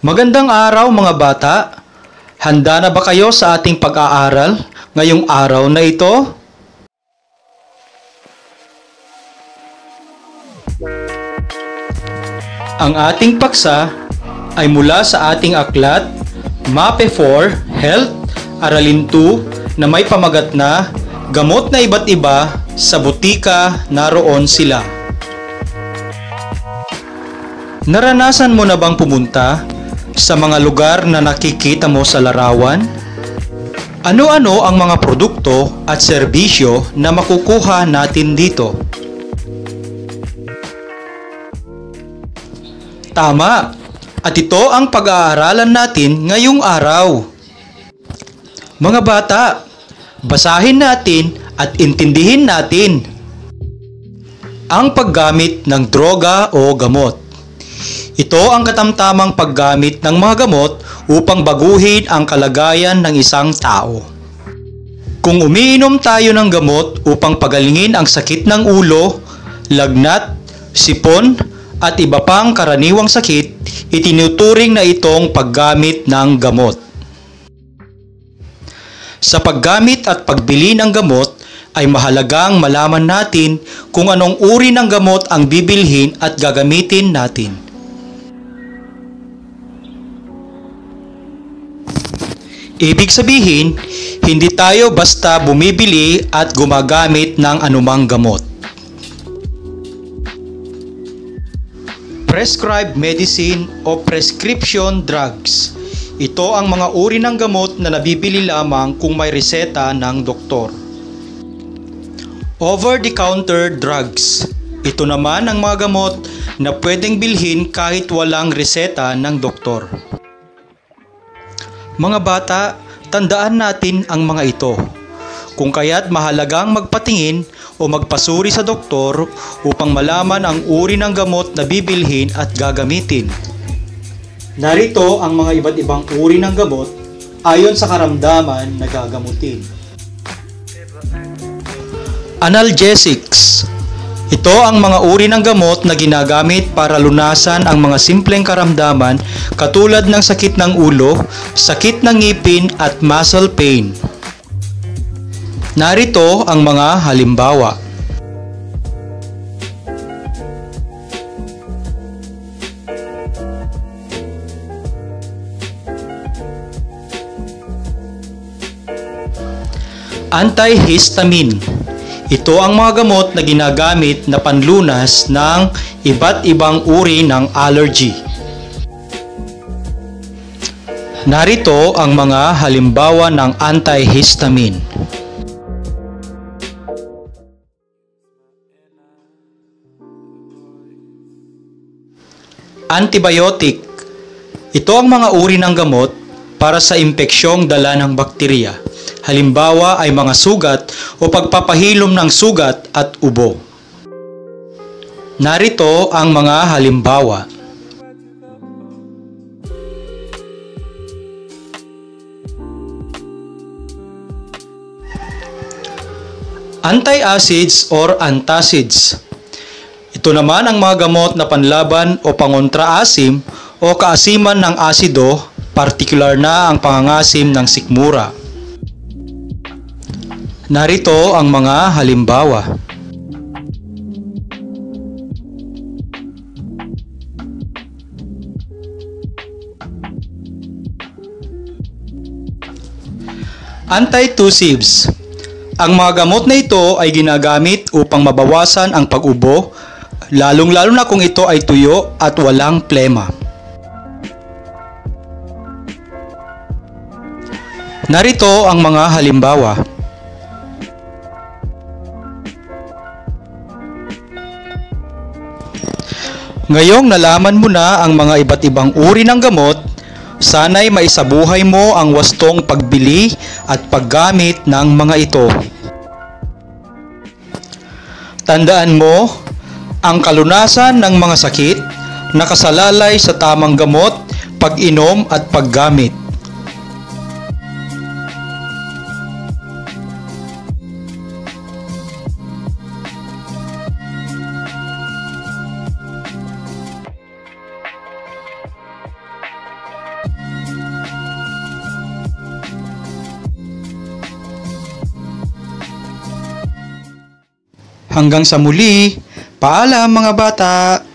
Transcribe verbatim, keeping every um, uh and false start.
Magandang araw mga bata! Handa na ba kayo sa ating pag-aaral ngayong araw na ito? Ang ating paksa ay mula sa ating aklat, MAPE four, Health, Aralin two, na may pamagat na Gamot na iba't iba, sa butika naroon sila. Naranasan mo na bang pumunta sa mga lugar na nakikita mo sa larawan? Ano-ano ang mga produkto at serbisyo na makukuha natin dito? Tama! At ito ang pag-aaralan natin ngayong araw. Mga bata, basahin natin at intindihin natin ang paggamit ng droga o gamot. Ito ang katamtamang paggamit ng mga gamot upang baguhin ang kalagayan ng isang tao. Kung umiinom tayo ng gamot upang pagalingin ang sakit ng ulo, lagnat, sipon, at iba pang karaniwang sakit, itinuturing na itong paggamit ng gamot. Sa paggamit at pagbili ng gamot, ay mahalagang malaman natin kung anong uri ng gamot ang bibilhin at gagamitin natin. Ibig sabihin, hindi tayo basta bumibili at gumagamit ng anumang gamot. Prescribed medicine o prescription drugs. Ito ang mga uri ng gamot na nabibili lamang kung may reseta ng doktor. Over-the-counter drugs. Ito naman ang mga gamot na pwedeng bilhin kahit walang reseta ng doktor. Mga bata, tandaan natin ang mga ito. Kung kaya't mahalagang magpatingin o magpasuri sa doktor upang malaman ang uri ng gamot na bibilhin at gagamitin. Narito ang mga iba't ibang uri ng gamot ayon sa karamdaman na gagamutin. Analgesics. Ito ang mga uri ng gamot na ginagamit para lunasan ang mga simpleng karamdaman katulad ng sakit ng ulo, sakit ng ngipin at muscle pain. Narito ang mga halimbawa. Antihistamine. Ito ang mga gamot na ginagamit na panlunas ng iba't ibang uri ng allergy. Narito ang mga halimbawa ng antihistamine. Antibiotic. Ito ang mga uri ng gamot para sa impeksyong dala ng bakterya. Halimbawa ay mga sugat o pagpapahilom ng sugat at ubo. Narito ang mga halimbawa. Antacids or antacids. Ito naman ang mga gamot na panlaban o pangontra-asim o kaasiman ng asido, partikular na ang pangangasim ng sikmura. Narito ang mga halimbawa. Antitussives. Ang mga gamot na ito ay ginagamit upang mabawasan ang pag-ubo, lalong-lalo na kung ito ay tuyo at walang plema. Narito ang mga halimbawa. Ngayong nalaman mo na ang mga iba't ibang uri ng gamot, sana'y maisabuhay mo ang wastong pagbili at paggamit ng mga ito. Tandaan mo, ang kalunasan ng mga sakit nakasalalay sa tamang gamot, pag-inom at paggamit. Hanggang sa muli, paalam mga bata!